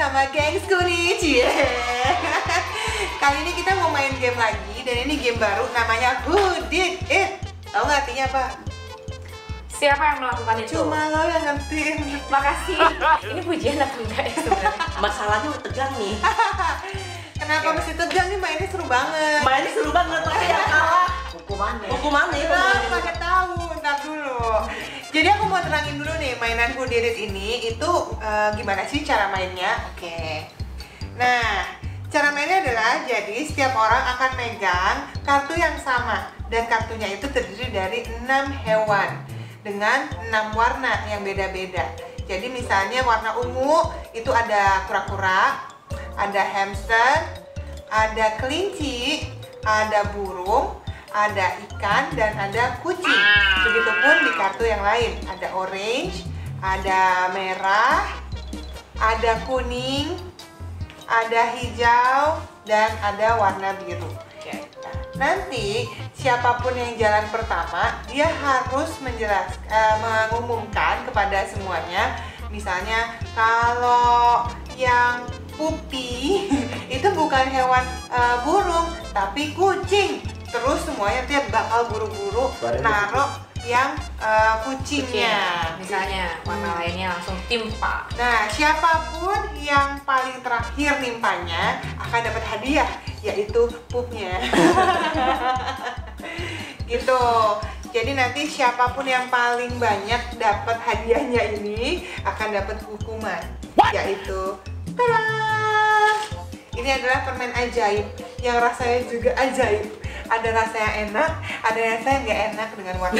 sama gengsku nih, cie. Kali ini kita mau main game lagi, dan ini game baru namanya Who Did It. Tahu nggak artinya apa? Siapa yang melakukan itu? Cuma lo yang ngertiin. Makasih. Ini pujian apa enggak ya sebenarnya? Masalahnya udah tegang nih. Kenapa mesti tegang nih? Mainnya seru banget. Mainnya seru banget, tapi yang kalah hukumannya. Hukumannya itu. Pakai tahu, ntar dulu. Jadi aku mau terangin dulu nih mainan Who Did It ini itu gimana sih cara mainnya? Oke. Nah, cara mainnya adalah jadi setiap orang akan megang kartu yang sama dan kartunya itu terdiri dari 6 hewan dengan 6 warna yang beda-beda. Jadi misalnya warna ungu itu ada kura-kura, ada hamster, ada kelinci, ada burung, ada ikan, dan ada kucing. Begitupun di kartu yang lain, ada orange, ada merah, ada kuning, ada hijau, dan ada warna biru. Nanti siapapun yang jalan pertama, dia harus mengumumkan kepada semuanya. Misalnya kalau yang putih itu bukan hewan burung, tapi kucing. Terus semuanya dia bakal buru-buru naruh yang kucingnya. Misalnya warna lainnya langsung timpa. Nah, siapapun yang paling terakhir nimpanya akan dapat hadiah, yaitu pupnya. Gitu. Jadi nanti siapapun yang paling banyak dapat hadiahnya ini akan dapat hukuman, yaitu tada! Ini adalah permen ajaib yang rasanya juga ajaib. Ada rasa yang enak, ada rasa yang nggak enak dengan warna.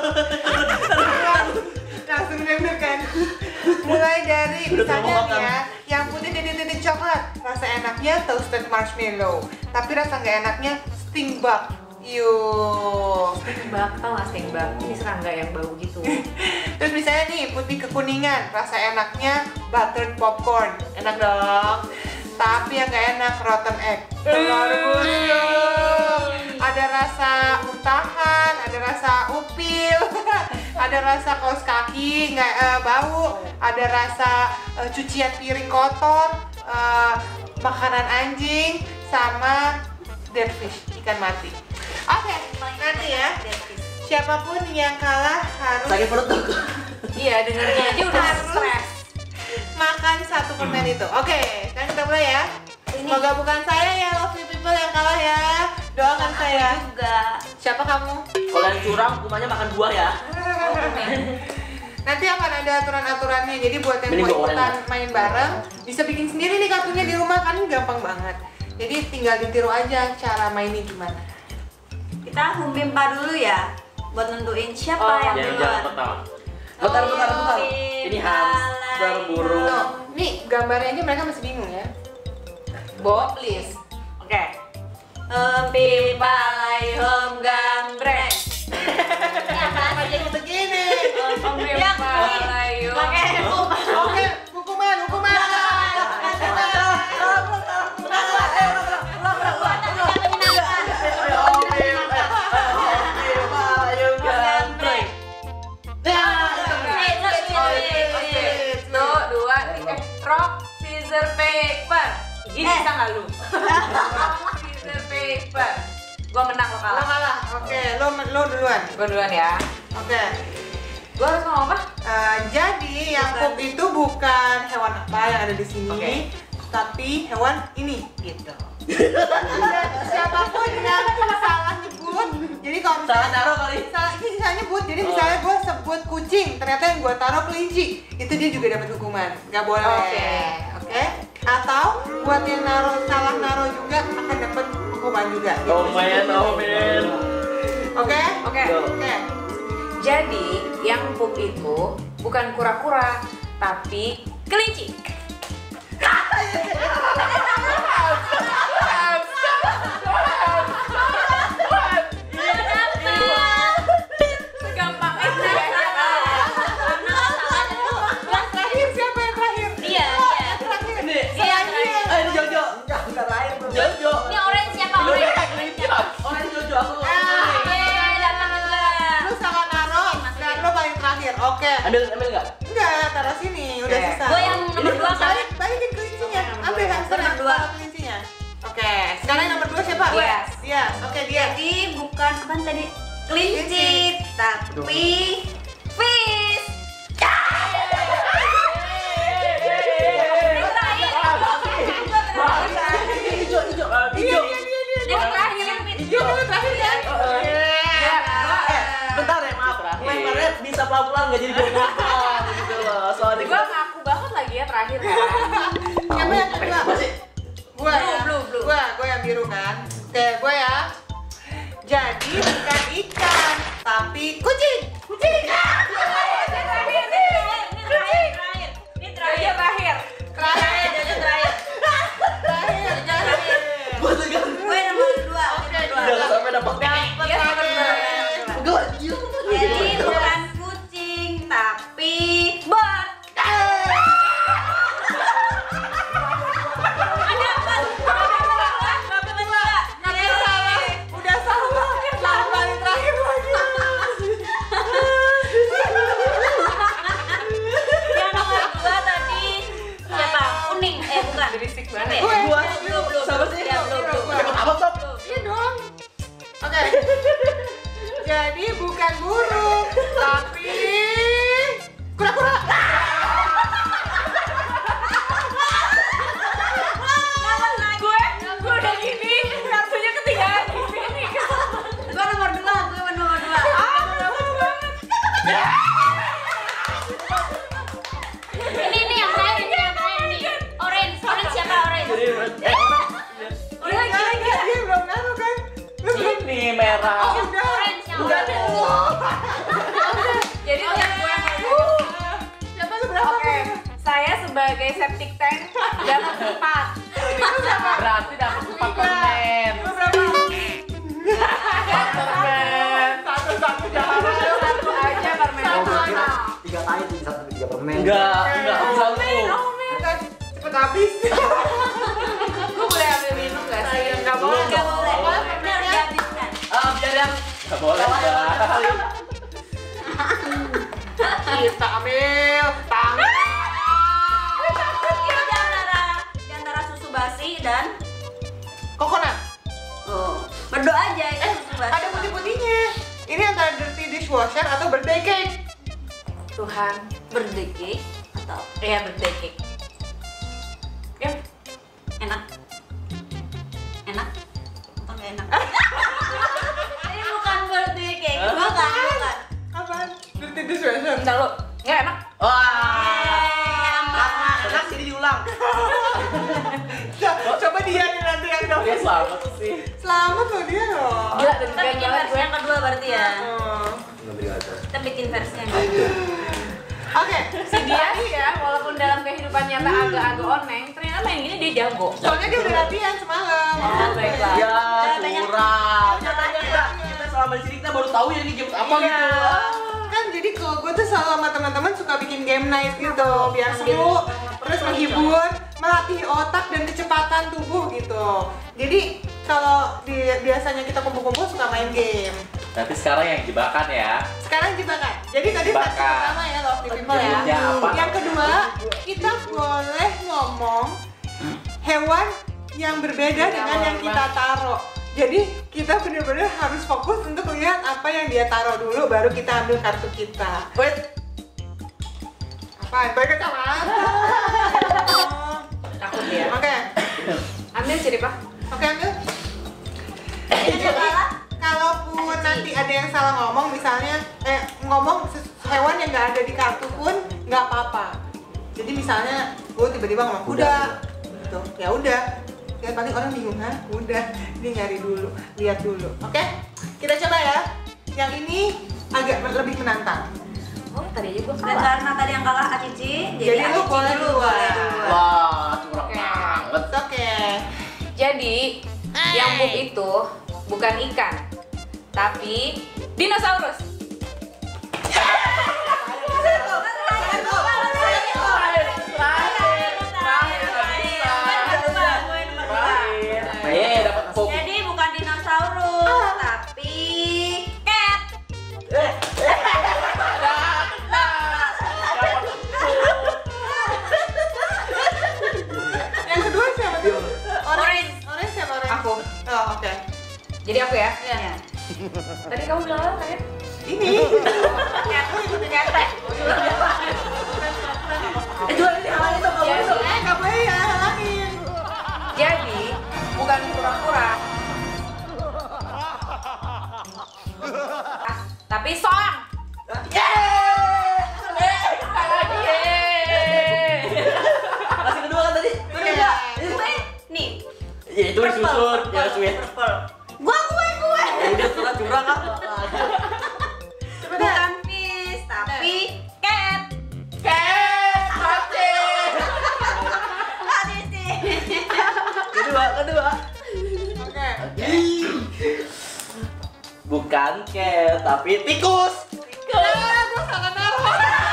Langsung deg-degan. Mulai dari misalnya nih ya, yang putih titik-titik coklat, rasa enaknya toasted marshmallow, tapi rasa nggak enaknya sting bug. Stingbug, tau gak stingbug? Ini serangga yang bau gitu. Terus misalnya nih putih kekuningan, rasa enaknya buttered popcorn, enak dong. Tapi yang nggak enak rotten egg, telur busuk. Ada rasa muntahan, ada rasa upil, ada rasa kaos kaki nggak bau, ada rasa cucian piring kotor, makanan anjing, sama dead fish, ikan mati. Oke, nanti ya. Siapapun yang kalah harus sakit perut tuh. Iya, dengarnya aja udah stres. Makan satu permen itu. Oke, kan kita mulai ya. Semoga bukan saya ya, lovely people yang kalah ya. Doakan saya. Juga. Siapa kamu? Kalau yang curang, hukumannya makan buah ya. Nanti akan ada aturan-aturannya. Jadi buat yang Mending mau gua ikutan oranye. main bareng, bisa bikin sendiri nih kartunya di rumah, kan gampang banget. Jadi tinggal ditiru aja cara mainnya gimana. Kita humpimpa dulu ya, buat nentuin siapa yang Yang duluan. jalan pertama. Bentar. Ini hamster, burung. Tuh, nih gambarnya aja mereka masih bingung ya. Bo, please. Oke. Humpimpa hum gambreng. Ini apa jadi begini? Yang ini pakai hukum. Oke, hukuman. Rock, scissor, paper. Gini bisa nggak lu? Rock, scissor, paper. Gua menang, lo Lo kalah. kalah. Oke, lo duluan. Gua duluan ya. Oke. Gua harus ngomong apa? Jadi yang pup itu bukan hewan apa yang ada di sini, Oke. tapi hewan ini gitu. Siapapun yang salah nyebut, jadi kalau Salah misalnya naruh kali. ini salah nyebut, jadi misalnya gue sebut kucing, ternyata yang gue taruh kelinci, itu dia juga dapat hukuman, nggak boleh. Oke. Atau buat yang salah naruh juga akan dapat hukuman juga. Gitu. Omen. Oke. Oke. Oke. Jadi yang pup itu bukan kura-kura, tapi kelinci. Segampang itu ya. Yang terakhir siapa yang terakhir? Iya. Terakhir. Ini. Selain dia. Ini Jojo. Enggak lain. Jojo. Ini orange siapa? Lu Orange. kayak kelinci. Orang Jojo aku. Lu salah naruh dan lu paling terakhir. Oke. Ambil enggak? Enggak, taruh sini. Udah Oke. susah. Gue yang nomor 2 kan? Balikin kelincinya. kan tadi kelinci, tapi fish. Terakhir kan? Bentar ya, maaf. Lemparnya bisa pelan-pelan nggak jadi pelan gitu loh. Soalnya Gue ngaku banget lagi ya terakhir kan. Siapa yang kedua? Gua ya. Blue. Gua yang biru kan. Oke, gua ya. Jadi bukan ikan, tapi kucing. Ini Jojo terakhir. gue tegang. Gue nomor 2. Jangan sampai dapat Iya, nomor dua. Jadi bukan kucing, tapi bird. Udah salah. Lama terakhir lagi. Yang nomor 2 tadi siapa? Kuning. Bukan. Berisik banget. Gue. Belum. Siapa sih? Ya, belum. Dapat apa, Sob? Iya dong. Oke. Jadi bukan burung, tapi kura-kura. Gue udah gini, kartunya ketinggalan di sini. Gue nomor 2. Ini yang lain nih. Orange siapa orange? Dia belum naruh kan? Lu belum. Ini merah. Udah. Orange yang Udah orange. deh. Jadi gue yang Siapa lu berapa? Oke, saya sebagai septic tank dapat 4. Berarti dapat 4 permen. Lu berapa? 4 permen. Satu jangan. Satu aja permen. Tiga kali satu tiga permen. Enggak selalu. Kita cepet habis. Gue boleh ambil minum gak sih? Gak boleh. Nggak boleh. Ini harus dihabiskan. Biar yang nggak boleh kali. Kita ambil tangan. Ini di antara susu basi dan Coconut. berdoa aja itu susu basi. Ada putih-putihnya. Ini antara dirty dishwasher atau birthday cake. Tuhan. Birthday cake atau Iya, birthday cake. Ya, enak atau nggak enak? Ini bukan birthday cake. Bukan. Apaan? Dirty dishwasher. bentar lu. Nggak enak. Enak jadi diulang. Coba dia nih nanti yang Dia dapet. selamat sih. Selamat loh dia loh. Gila, Kita deg-degan bikin banget versi gue. yang kedua berarti ya. Oh. Kita bikin versi yang kedua. Oke, Si dia sih ya, walaupun dalam kehidupan nyata agak-agak oneng, ternyata main gini dia jago. soalnya dia udah latihan semalam. Oh, baiklah. Ya banyak. curang. Kita selama di sini kita baru tahu ya ini game apa Iya. gitu. Kan jadi kalau gue tuh selalu sama teman-teman suka bikin game night gitu, biar seru, terus menghibur, melatih otak dan kecepatan tubuh gitu. Jadi kalau biasanya kita kumpul-kumpul suka main game. Tapi sekarang yang jebakan ya. Sekarang jebakan. Jadi tadi Jebakan. versi pertama ya Love the People ya. Judulnya apa? Yang kedua, kita boleh ngomong hewan yang berbeda dengan yang kita taruh. Jadi kita benar-benar harus fokus untuk lihat apa yang dia taruh dulu, baru kita ambil kartu kita. Wait. Apa? Baik kacamata. Takut dia. Oke, Ambil jadi pak. oke ambil. Ini adalah Kalaupun nanti ada yang salah ngomong, misalnya ngomong hewan yang nggak ada di kartu pun nggak apa-apa. Jadi misalnya gue tiba-tiba ngomong kuda, gitu. Ya udah. Ya paling orang bingung, hah? Udah, ini nyari dulu, lihat dulu. Oke? Kita coba ya. Yang ini agak lebih menantang. Oh, tadi aja gue dan kalah. karena tadi yang kalah Acici, Jadi lu Acici boleh dulu duluan. boleh duluan. Wah, curang Oke. banget. Oke. Jadi, yang buk itu bukan ikan, tapi dinosaurus. Dapat fokus. Jadi bukan dinosaurus, tapi cat. Yang kedua siapa tuh? Orange. Orange siapa orange? Aku. Oh, oke. Jadi aku ya. Iya. Tadi kamu bilang apa kan? Ini. Jual ini halangin dong, kamu dong. Nggak boleh ya, halangin. Jadi bukan kura-kura. Tapi song. Masih kedua kan tadi? Iya. Nih. Ya itu disusun, ya sweet. Gue. Udah curang curang kan? Bukan fish, tapi cat. Tadi sih. Kedua. Oke. Bukan cat, tapi tikus. Gue salah naruh.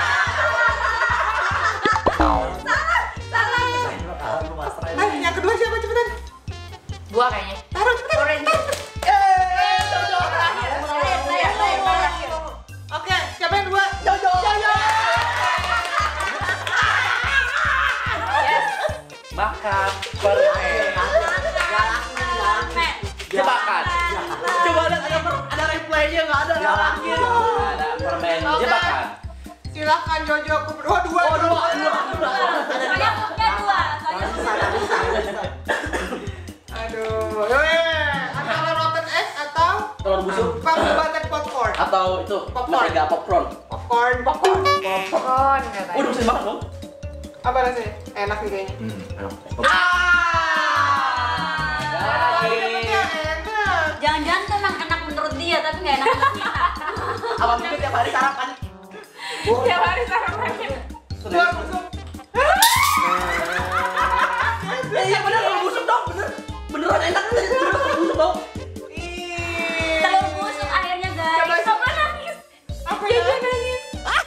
Yang kedua siapa cepetan? Gua kayaknya. Taruh cepetan. Orange. Oke, siapa yang dua? Makan permen. Jebakan. Coba lihat ada replaynya nggak ada halangin. Ada permen jebakan. Silahkan Jojo, aku berdua dua. Soalnya punya dua. Soalnya Aduh, antara rotten egg atau Telur busuk butter popcorn. atau itu Popcorn. mentega popcorn. Popcorn. Popcorn katanya. Udah bisa banget dong. Apa rasanya? Enak nih kayaknya. Lagi. Enak. jangan-jangan tuh emang enak menurut dia, tapi nggak enak menurut kita. Apa mungkin tiap hari sarapan? Tiap hari sarapannya. Telur busuk. Iya bener telur busuk dong, beneran enak telur busuk dong. Ih. Telur busuk akhirnya guys. Coba nangis. Apa Dia ya? nangis.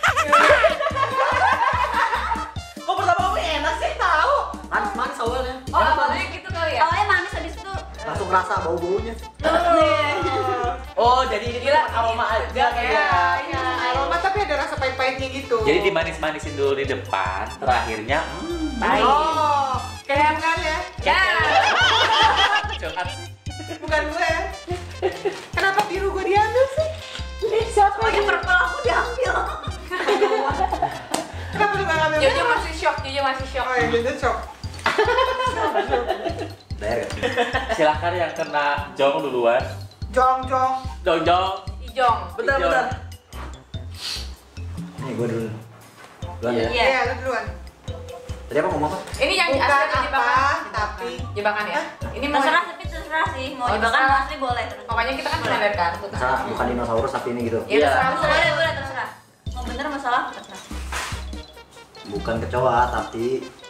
Kok pertama kali enak sih tahu? Manis awalnya. Oh, awalnya gitu kali ya? Awalnya manis, habis itu Langsung rasa bau-baunya. Oh jadi ini Gila, cuma aroma aja Ya, kayak. ya, aroma tapi ada rasa pahit-pahitnya gitu. Jadi dimanis-manisin dulu di depan, terakhirnya pahit. Oh, kayak bukan ya? Ya. Curhat. Bukan gue ya? Kenapa biru gue diambil sih? soalnya purple aku diambil. Kenapa lu gak ngambil? Jojo masih shock. Oh ya, Jojo shock. Bayar kan? Silahkan yang kena jong duluan. Jong. Jong. Ijong. Bentar. Nih gue dulu. Duluan Iya. ya. Iya, lu duluan. Tadi apa ngomong apa? Ini yang Bukan asli atau apa, jebakan? tapi Jebakan ya? Ini mau Terserah, tapi terserah sih. Mau Oh, jebakan terserah. asli boleh. Pokoknya kita kan pernah kan? Misalnya bukan dinosaurus tapi ini gitu. Ya Iya. terserah. Boleh, terserah. Mau bener masalah terserah. Bukan kecoa tapi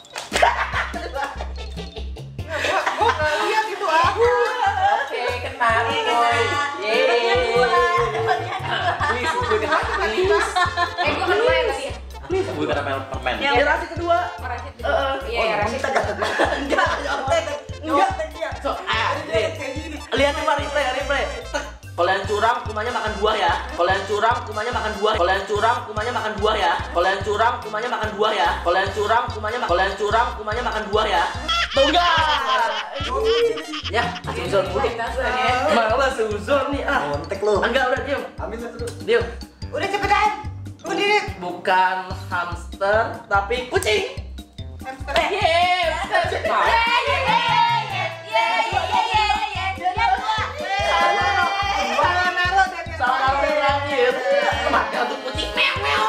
gue gak lihat itu aku. Oke, kena. Dapatnya dua. Please, gue kena please. Gue kedua ya tadi ya? Gue kena permen. Ya, Ya Rashid kedua. Rashid kedua. Iya, ya Rashid. Enggak, enggak. So, lihat coba replay. Tek. Kalau yang curang, kumanya makan buah ya. Kalau yang curang, kumanya makan buah. Kalau yang curang, kumanya makan buah ya. Kalau yang curang, kumanya makan buah ya. Kalau yang curang, kumanya makan buah ya. Tunggal. Ya, suzon dulu. Malah suzon nih ah. kontek lu. Enggak, udah diam. Ambil dulu. Diam. Udah cepetan. Lu diri. Bukan hamster, tapi kucing. Hamster. Salah naruh dan yang Salah terakhir. yang terakhir. Maka untuk kucing meow.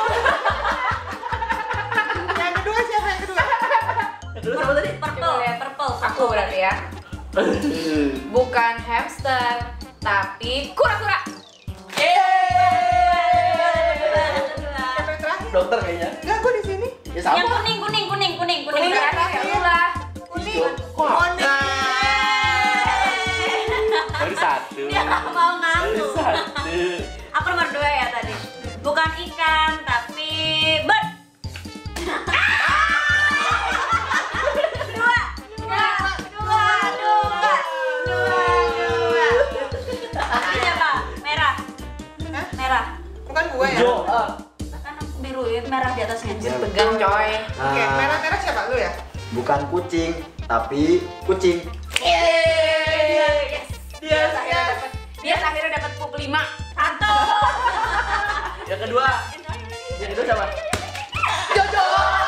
Yang kedua siapa yang kedua? Dulu sama tadi. Purple. Aku berarti ya. Bukan hamster, tapi kura-kura. Siapa yang terakhir? Dokter kayaknya. Enggak, gue di sini. Ya sama. Yang kuning. Kuning Terakhir ya lah. Kuning. Wah. Baru satu. Dia nggak mau Baru ngaku. satu. Aku nomor 2 ya tadi. Bukan ikan, tapi bird. Dua. Ini siapa? Merah. Hah? Merah. Bukan gue ya? Jo. Kan aku biru ya, merah di atasnya. Pegang coy. Oke, merah-merah siapa lu ya? Bukan kucing tapi kucing. Dia akhirnya dapat 5. Satu. Yang kedua siapa? Jojo.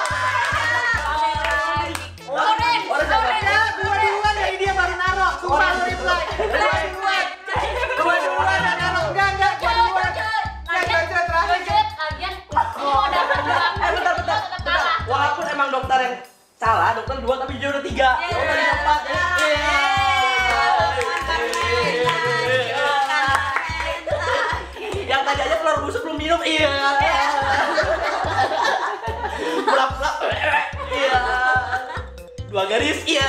Oren. Ya, dua-duluan dari dia baru naro. Sumpah lu reply. Dua-duluan dan naro. Enggak, dua-duluan. Yang Jojo terakhir. Jujur, lagian mau dapat 2. Bentar. Walaupun emang dokter yang salah, dokter 2 tapi dia udah 3. Dokter yang 4. Yang tadi aja telur busuk belum minum. Iya. Pulap-pulap. Iya. 2 garis. Iya.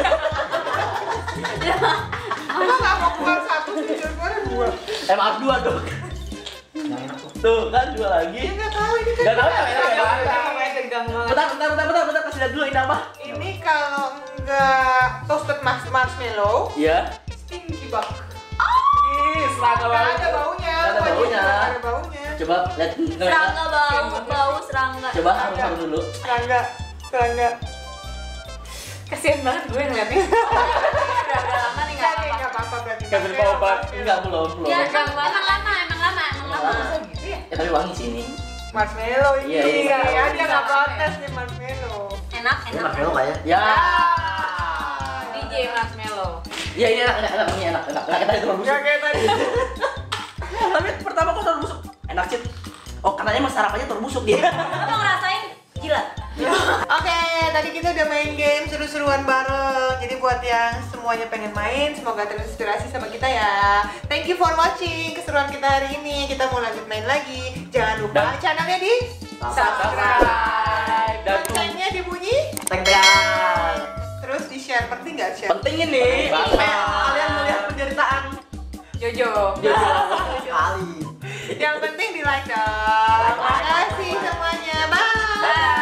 Emang nggak mau keluar satu, jujur gue ada dua. Maaf 2 dong. Yang enak tuh. Tuh kan 2 lagi. Ya nggak tahu ini kan. Gak tahu ya, tegang banget. Bentar, kasih lihat dulu ini apa? Ini kalau nggak toasted marshmallow, Iya. stinky bug. Ih, serangga Nggak banget. ada baunya. Nggak ada Wajib baunya. nggak ada baunya. Coba lihat. Serangga bau serangga. Coba harum dulu. Serangga. Kasian banget gue ngeliatnya. Udah agak lama nih nggak apa-apa. Nggak apa-apa berarti. Nggak minum obat. Enggak, belum. Ya, Tegang banget. emang lama. Gitu ya? Ya tapi wangi sih ini. Marshmallow ini. Iya. Ya, dia nggak protes nih marshmallow. Enak. Ini marshmallow kayak. Ya. DJ Marshmallow. Ya ini enak. Ini enak. Kita telur busuk. Nggak kayak tadi. Tapi pertama kok telur busuk enak sih. Oh, katanya mas sarapannya telur busuk dia. Kamu ngerasain jilat? Oke, tadi kita udah main game seru-seruan bareng. Jadi buat yang semuanya pengen main, semoga terinspirasi sama kita ya. Thank you for watching keseruan kita hari ini. Kita mau lanjut main lagi. Jangan lupa channelnya di Subscribe dan loncengnya dibunyi, teng-tengan. terus di share. Penting nggak share? Penting ini. Banget. Supaya kalian melihat penderitaan. Jojo. Kali. Yang penting di like dong. Makasih semuanya. Bye.